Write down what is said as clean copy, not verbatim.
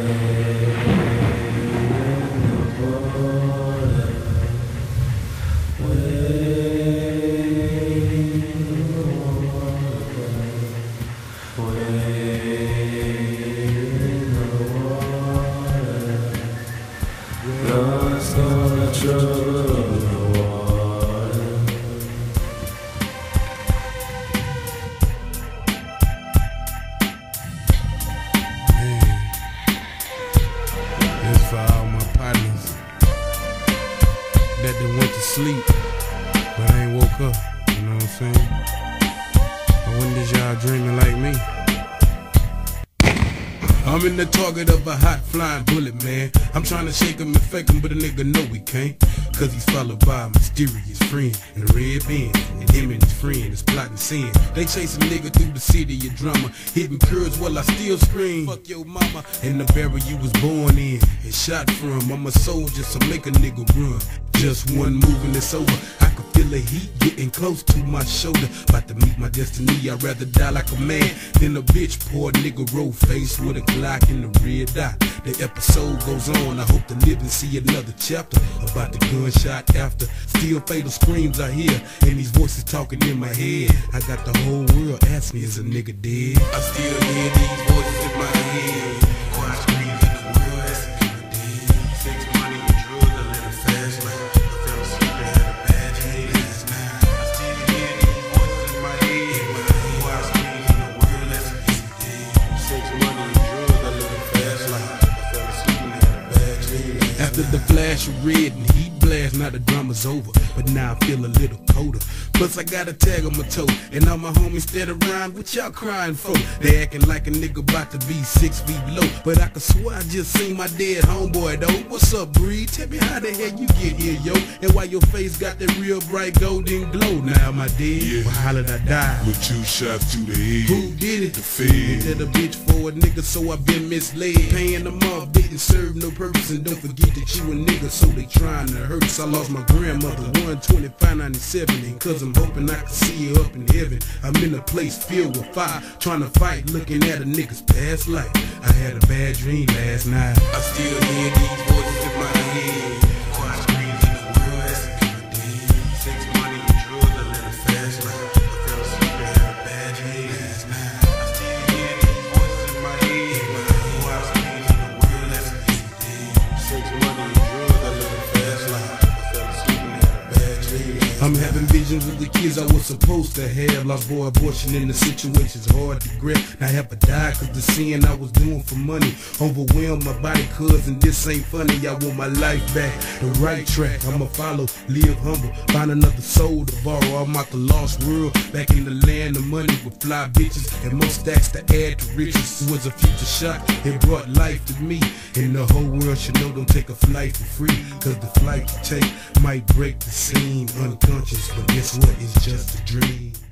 That done went to sleep, but I ain't woke up, you know what I'm saying? But when did y'all dreaming like me? I'm in the target of a hot flying bullet, man. I'm trying to shake him and fake him, but a nigga know we can't. Cause he's followed by a mysterious friend in a red Benz, and him and his friend is plotting sin. They chase a nigga through the city of drama, hitting curves while I still scream, fuck your mama. In the barrel you was born in and shot from. I'm a soldier, so make a nigga run. Just one move and it's over. I can feel the heat getting close to my shoulder. About to meet my destiny, I'd rather die like a man than a bitch. Poor nigga roll face with a Glock in the red dot. The episode goes on, I hope to live and see another chapter. About the gunshot after, still fatal screams I hear, and these voices talking in my head. I got the whole world asking me, is a nigga dead? I still hear these voices in my head. Quiet screams in the world asking me, nigga dead? Sex, money, and drugs, I live a fast life. I fell asleep and had a bad dream last night. I still hear these voices in my head. Quiet screams in the world asking me, nigga dead? Sex, money, and drugs, I live a fast life. I fell asleep and had a bad dream last night. After the flash of red and heat blast, now the drama's over, but now I feel a little colder. Plus I got a tag on my toe, and all my homies stand around, what y'all crying for? They acting like a nigga about to be 6 feet low, but I can swear I just seen my dead homeboy though. What's up, Breed? Tell me how the hell you get here, yo, and why your face got that real bright golden glow. Now am I dead? Yeah. Well, how did I die? With 2 shots to the head. Who did it? The Fed. That a bitch for a nigga, so I been misled. Paying them off didn't serve no purpose, and don't forget that you a nigga, so they trying to hurt us. I lost my grandmother 1/25/97, and cause I'm hoping I can see her up in heaven. I'm in a place filled with fire, trying to fight, looking at a nigga's past life. I had a bad dream last night. I still hear these voices in my head. Quiet screams in the world asking me, nigga dead? Sex, money, and drugs, I live a fast life. I fell asleep and had a bad dream last night. I still hear these voices in my head. Quiet screams in the world asking me, nigga dead? Sex, money, and drugs, I live a fast life. I fell asleep and had a bad dream. I'm having visions of the kids I was supposed to have. Lost boy abortion in the situation's hard to grab. Now I have to die cause the sin I was doing for money overwhelmed my body, cuz, and this ain't funny. I want my life back, the right track. I'ma follow, live humble, find another soul to borrow. I'm out the lost world, back in the land of money with fly bitches and more stacks to add to riches. It was a future shot, it brought life to me, and the whole world should know don't take a flight for free, cause the flight you take might break the scene unconscious, but guess what, it's just a dream.